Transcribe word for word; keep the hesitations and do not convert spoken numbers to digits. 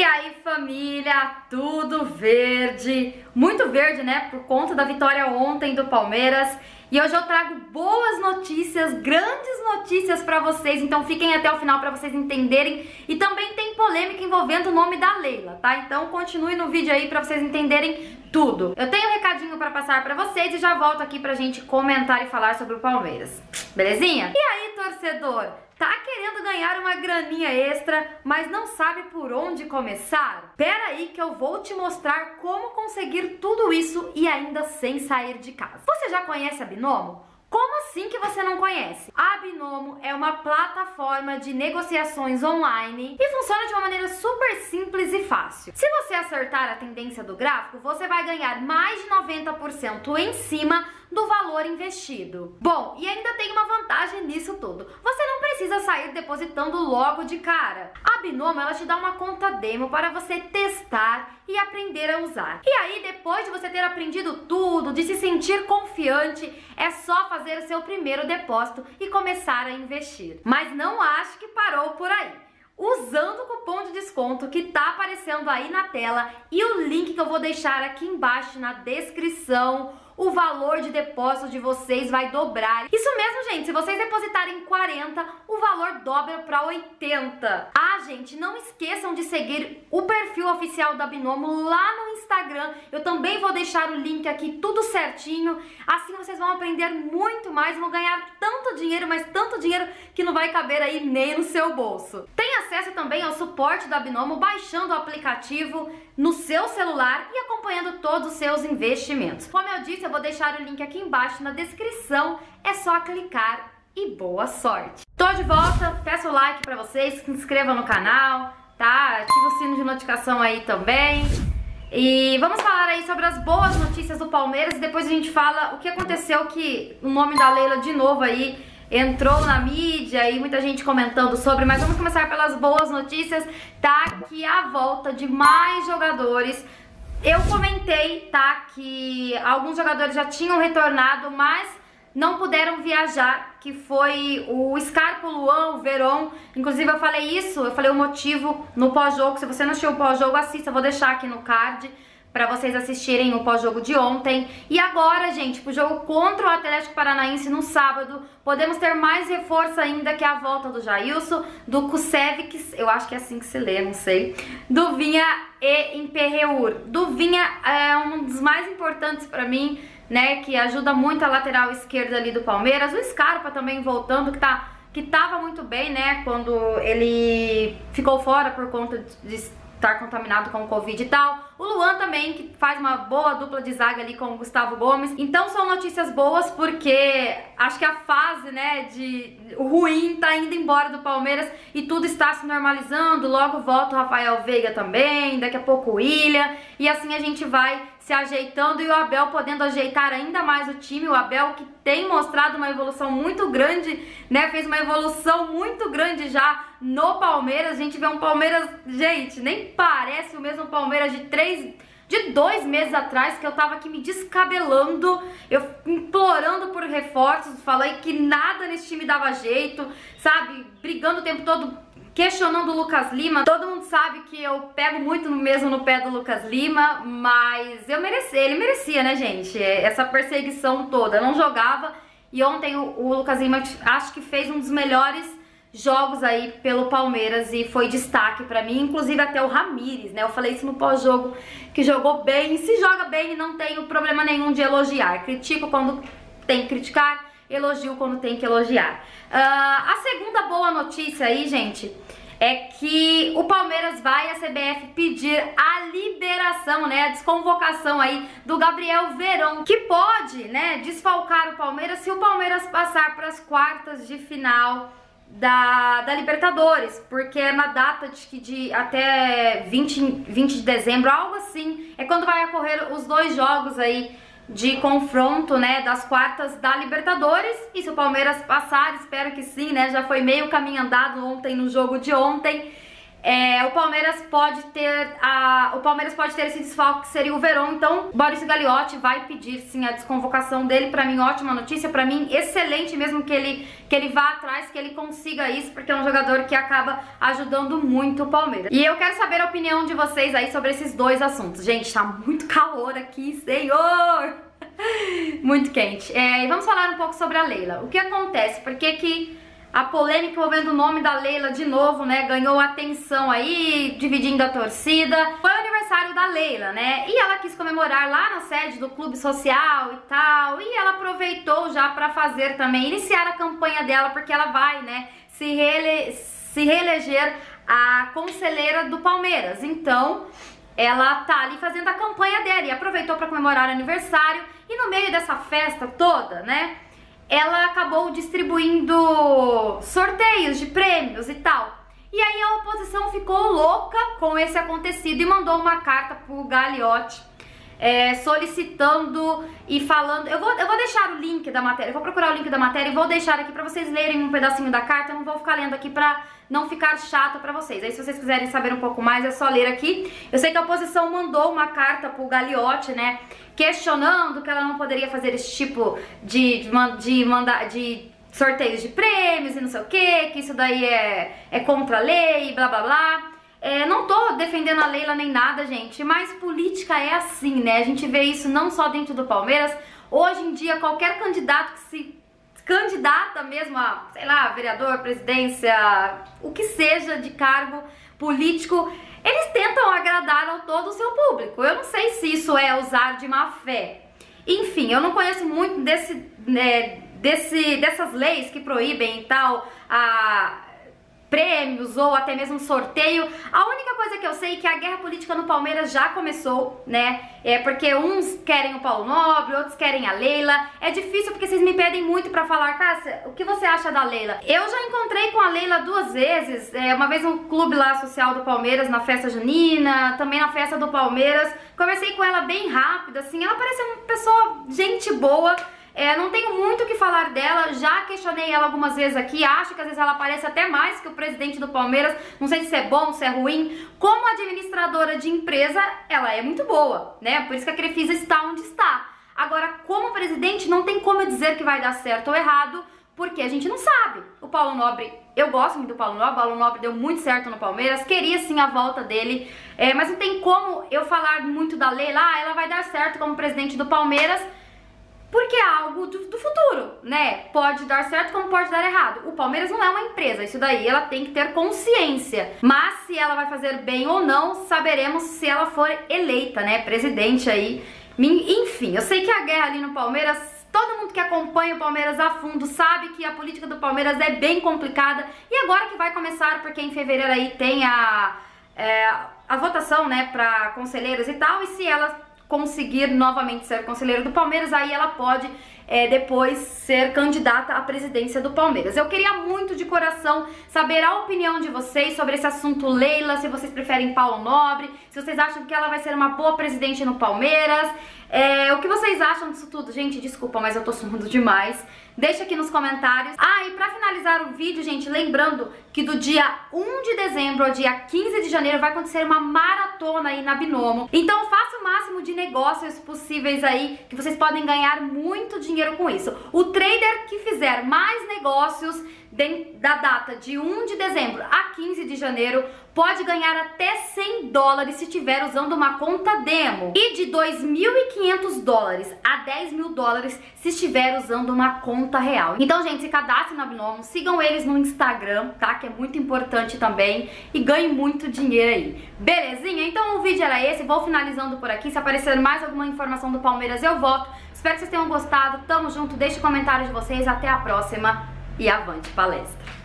aí, família, tudo verde, muito verde, né, por conta da vitória ontem do Palmeiras. E hoje eu trago boas notícias, grandes notícias pra vocês, então fiquem até o final pra vocês entenderem. E também tem polêmica envolvendo o nome da Leila, tá? Então continue no vídeo aí pra vocês entenderem tudo. Eu tenho um recadinho pra passar pra vocês e já volto aqui pra gente comentar e falar sobre o Palmeiras. Belezinha? E aí, torcedor? Tá querendo ganhar uma graninha extra, mas não sabe por onde começar? Pera aí que eu vou te mostrar como conseguir tudo isso e ainda sem sair de casa. Você já conhece a Binomo? Como assim que você não conhece? A Binomo é uma plataforma de negociações online e funciona de uma maneira super simples e fácil. Se você acertar a tendência do gráfico, você vai ganhar mais de noventa por cento em cima do valor investido. Bom, e ainda tem uma vantagem nisso tudo. Você não precisa sair depositando logo de cara. A Binomo, ela te dá uma conta demo para você testar e aprender a usar. E aí, depois de você ter aprendido tudo, de se sentir confiante, é só fazer o seu primeiro depósito e começar a investir. Mas não ache que parou por aí. Usando o cupom de desconto que tá aparecendo aí na tela e o link que eu vou deixar aqui embaixo na descrição, o valor de depósito de vocês vai dobrar. Isso mesmo, gente, se vocês depositarem quarenta, o valor dobra para oitenta. Ah, gente, não esqueçam de seguir o perfil oficial da Binomo lá no Instagram. Eu também vou deixar o link aqui, tudo certinho. Assim vocês vão aprender muito mais, vão ganhar tanto dinheiro, mas tanto dinheiro que não vai caber aí nem no seu bolso. Tem acesso também ao suporte da Binomo baixando o aplicativo no seu celular e acompanhando todos os seus investimentos. Como eu disse, eu vou deixar o link aqui embaixo na descrição, é só clicar e boa sorte. Tô de volta, peço o like pra vocês, se inscrevam no canal, tá? Ativa o sino de notificação aí também. E vamos falar aí sobre as boas notícias do Palmeiras e depois a gente fala o que aconteceu, que o nome da Leila de novo aí entrou na mídia e muita gente comentando sobre, mas vamos começar pelas boas notícias, tá? Que a volta de mais jogadores. Eu comentei, tá, que alguns jogadores já tinham retornado, mas não puderam viajar, que foi o Scarpa, o Luan, o Veron. Inclusive eu falei isso, eu falei o motivo no pós-jogo. Se você não assistiu o pós-jogo, assista, eu vou deixar aqui no card pra vocês assistirem o pós-jogo de ontem. E agora, gente, pro jogo contra o Atlético Paranaense no sábado, podemos ter mais reforço ainda, que é a volta do Jailson, do Kusevic, eu acho que é assim que se lê, não sei, do Vinha e Imperreur. Do Vinha é um dos mais importantes pra mim, né, que ajuda muito a lateral esquerda ali do Palmeiras. O Scarpa também voltando, que tá que tava muito bem, né, quando ele ficou fora por conta de estar contaminado com o Covid e tal. O Luan também, que faz uma boa dupla de zaga ali com o Gustavo Gomes. Então são notícias boas, porque acho que a fase, né, de ruim tá indo embora do Palmeiras e tudo está se normalizando. Logo volta o Rafael Veiga também, daqui a pouco o William, e assim a gente vai se ajeitando e o Abel podendo ajeitar ainda mais o time. O Abel que tem mostrado uma evolução muito grande, né, fez uma evolução muito grande já no Palmeiras. A gente vê um Palmeiras, gente, nem parece o mesmo Palmeiras de três, de dois meses atrás, que eu tava aqui me descabelando, eu implorando por reforços, falei que nada nesse time dava jeito, sabe, brigando o tempo todo, questionando o Lucas Lima. Todo mundo sabe que eu pego muito no mesmo no pé do Lucas Lima, mas eu mereci, ele merecia, né, gente, essa perseguição toda. Não jogava e ontem o, o Lucas Lima acho que fez um dos melhores jogos aí pelo Palmeiras e foi destaque pra mim, inclusive até o Ramires, né? Eu falei isso no pós-jogo, que jogou bem, e se joga bem não tenho problema nenhum de elogiar. Critico quando tem que criticar, elogio quando tem que elogiar. Uh, a segunda boa notícia aí, gente, é que o Palmeiras vai a C B F pedir a liberação, né, a desconvocação aí do Gabriel Veron, que pode, né, desfalcar o Palmeiras se o Palmeiras passar para as quartas de final Da, da Libertadores, porque é na data de, de até vinte, vinte de dezembro, algo assim, é quando vai ocorrer os dois jogos aí de confronto, né, das quartas da Libertadores. E se o Palmeiras passar, espero que sim, né, já foi meio caminho andado ontem no jogo de ontem, É, o Palmeiras pode ter a, o Palmeiras pode ter esse desfalque que seria o Veron, então Maurício Gagliotti vai pedir sim a desconvocação dele. Pra mim, ótima notícia, pra mim excelente mesmo que ele, que ele vá atrás, que ele consiga isso, porque é um jogador que acaba ajudando muito o Palmeiras. E eu quero saber a opinião de vocês aí sobre esses dois assuntos. Gente, tá muito calor aqui, senhor! Muito quente. É, e vamos falar um pouco sobre a Leila. O que acontece? Por que que a polêmica envolvendo o nome da Leila de novo, né, ganhou atenção aí, dividindo a torcida? Foi o aniversário da Leila, né, e ela quis comemorar lá na sede do clube social e tal, e ela aproveitou já pra fazer também, iniciar a campanha dela, porque ela vai, né, se, reele se reeleger a conselheira do Palmeiras. Então, ela tá ali fazendo a campanha dela e aproveitou pra comemorar o aniversário, e no meio dessa festa toda, né, ela acabou distribuindo sorteios de prêmios e tal. E aí a oposição ficou louca com esse acontecido e mandou uma carta pro Gagliotti é, solicitando e falando... Eu vou, eu vou deixar o link da matéria, eu vou procurar o link da matéria e vou deixar aqui pra vocês lerem um pedacinho da carta. Eu não vou ficar lendo aqui pra não ficar chata pra vocês. Aí se vocês quiserem saber um pouco mais é só ler aqui. Eu sei que a oposição mandou uma carta pro Gagliotti, né, questionando que ela não poderia fazer esse tipo de, de, de, manda, de sorteios de prêmios e não sei o que, que isso daí é, é contra a lei, blá blá blá. É, não tô defendendo a Leila nem nada, gente, mas política é assim, né? A gente vê isso não só dentro do Palmeiras. Hoje em dia, qualquer candidato que se candidata mesmo a, sei lá, vereador, presidência, o que seja de cargo político, eles tentam agradar ao todo o seu público. Eu não sei se isso é usar de má fé. Enfim, eu não conheço muito desse, né, desse, dessas leis que proíbem e tal a prêmios ou até mesmo sorteio. A única coisa que eu sei é que a guerra política no Palmeiras já começou, né? É porque uns querem o Paulo Nobre, outros querem a Leila. É difícil porque vocês me pedem muito pra falar, Cássia, o que você acha da Leila? Eu já encontrei com a Leila duas vezes, é, uma vez no clube lá social do Palmeiras, na festa junina, também na festa do Palmeiras. Conversei com ela bem rápido, assim, ela parece uma pessoa, gente boa. É, não tenho muito o que falar dela, já questionei ela algumas vezes aqui, acho que às vezes ela parece até mais que o presidente do Palmeiras, não sei se é bom, se é ruim. Como administradora de empresa, ela é muito boa, né? Por isso que a Crefisa está onde está. Agora, como presidente, não tem como eu dizer que vai dar certo ou errado, porque a gente não sabe. O Paulo Nobre, eu gosto muito do Paulo Nobre, o Paulo Nobre deu muito certo no Palmeiras, queria sim a volta dele, é, mas não tem como eu falar muito da Leila, ah, ela vai dar certo como presidente do Palmeiras, porque é algo do, do futuro, né? Pode dar certo como pode dar errado. O Palmeiras não é uma empresa, isso daí ela tem que ter consciência. Mas se ela vai fazer bem ou não, saberemos se ela for eleita, né? Presidente aí. Enfim, eu sei que a guerra ali no Palmeiras, todo mundo que acompanha o Palmeiras a fundo sabe que a política do Palmeiras é bem complicada. E agora que vai começar, porque em fevereiro aí tem a, é, a votação, né, pra conselheiros e tal, e se ela conseguir novamente ser conselheira do Palmeiras, aí ela pode é, depois ser candidata à presidência do Palmeiras. Eu queria muito de coração saber a opinião de vocês sobre esse assunto Leila, se vocês preferem Paulo Nobre, se vocês acham que ela vai ser uma boa presidente no Palmeiras, é, o que vocês acham disso tudo? Gente, desculpa, mas eu tô suando demais. Deixa aqui nos comentários. Ah, e pra finalizar o vídeo, gente, lembrando que do dia um de dezembro ao dia quinze de janeiro vai acontecer uma maratona aí na Binomo. Então faça o máximo de negócios possíveis aí, que vocês podem ganhar muito dinheiro com isso. O trader que fizer mais negócios da data de um de dezembro a quinze de janeiro pode ganhar até cem dólares se estiver usando uma conta demo, e de dois mil e quinhentos dólares a dez mil dólares se estiver usando uma conta real. Então, gente, se cadastrem na Binomo, sigam eles no Instagram, tá? Que é muito importante também, e ganhem muito dinheiro aí. Belezinha? Então o vídeo era esse, vou finalizando por aqui. Se aparecer mais alguma informação do Palmeiras, eu volto. Espero que vocês tenham gostado, tamo junto, deixe comentários de vocês, até a próxima e avante palestra!